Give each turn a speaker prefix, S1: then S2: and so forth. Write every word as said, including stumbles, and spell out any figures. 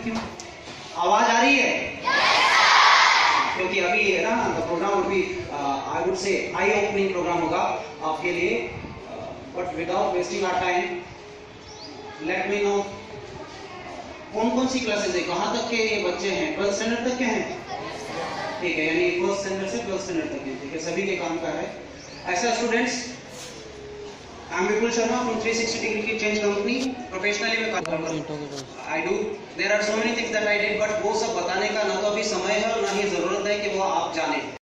S1: क्यों? आवाज आ रही है? क्योंकि अभी है ना program would be I would say I opening program होगा आपके लिए, but without wasting our time let me know कौन कौन सी क्लासेस है, कहाँ तक के ये बच्चे हैं? ट्वेल्थ स्टैंडर्ड तक के हैं, ठीक है, यानी फर्स्ट स्टैंडर्ड से ट्वेल्थ स्टैंडर्ड तक है, ठीक है, सभी के काम का है। ऐसा students, I am Vipul Sharma from three sixty degree की चेंज कंपनी, प्रोफेशनली मैं काम करता हूँ। I do there are so many things that I did, but वो सब बताने का ना तो अभी समय है और ना ही जरूरत है कि वो आप जाने।